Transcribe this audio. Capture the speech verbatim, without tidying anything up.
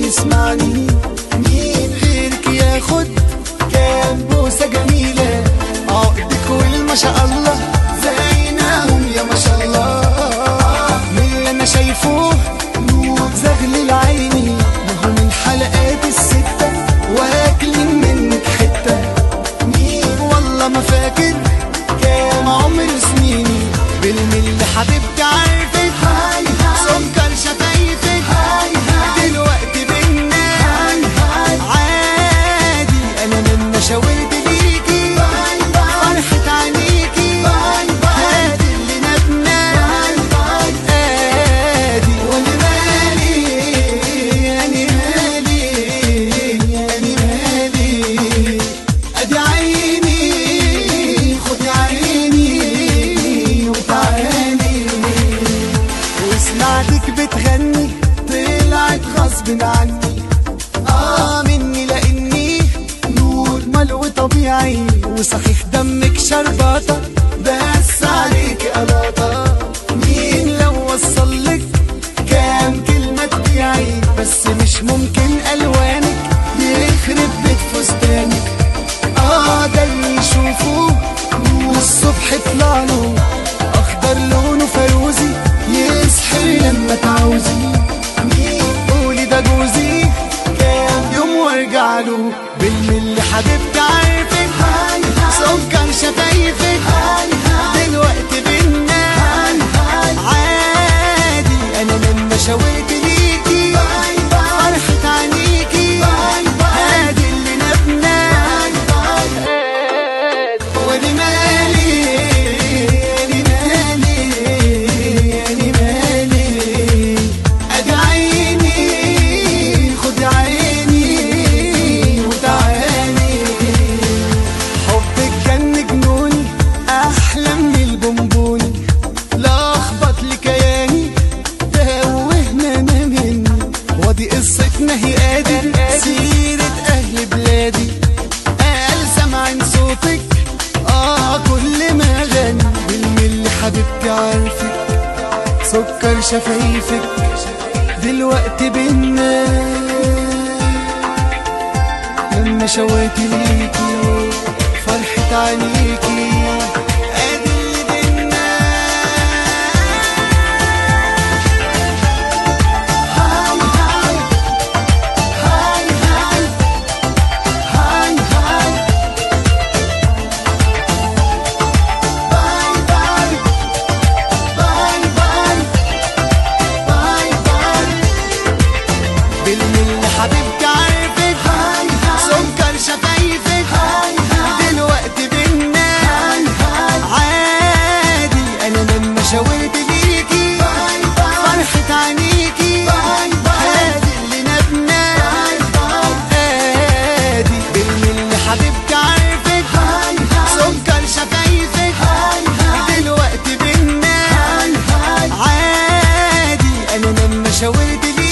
يسمعني، مين غيرك ياخد كام بوسة جميلة، عقدك والما شاء الله زينهم يا ما شاء الله. من اللي انا شايفه نور زغلل عيني، ما هو من حلقات الستة واكلين منك حتة. مين والله ما فاكر كام عمر سنيني، بالملي حبيبتي عارفك سكر شفايفك دلوقتي بينا عادي. انا من شاورت ليكي فرحة عينيكي هادي اللي نبنا ادي. وانا مالي انا مالي انا مالي ادي عيني خدي عيني وتعالي. وسمعتك بتغني طلعت غصب عني، اه مني لاني نور ملو طبيعي، وصحيح دمك شرباطة بس عليك قلاطة. مين لو وصلك كام كلمة تبيعي، بس مش ممكن الوانك يخرب بيت فستانك. اه ده اللي يشوفوه والصبح يطلعله اخضر لونه فيروزي يسحر لما تعوزي. مين قولي ده جوزي كام يوم وارجع له، بالملي حبيبتي عارفك سكر شفايفك دلوقتي بينا عادي. انا لما شاورت ليكي فرحة عينيكي هادي اللي نبنا ودي مالي ادي مالي ادي مالي ادي عيني خدي عيني وتعالي. حبك جن جنوني احلى من البونبوني، لخبط لي كياني توهنا انا مني. ودي قصتنا هي قادر سيرة اهل بلادي، قال سمعن صوتك اه كل ما غني. بالملي حبيبتي عارفك سكر شفايفك دلوقتي بينا لما شويت ليكي فرحة عينيكي ادي اللي بينا. هاي هاي هاي هاي هاي هاي باي باي باي باي باي باي. بالملي حبيبتي عارفك سكر شفايفك دلوقتي بينا عادي. انا لما شاورت ليكي فرحة عينيكي هادي اللي نبنا ادي. بالملي حبيبتي عارفك سكر شفايفك دلوقتي بينا عادي. انا لما شاورت ليكي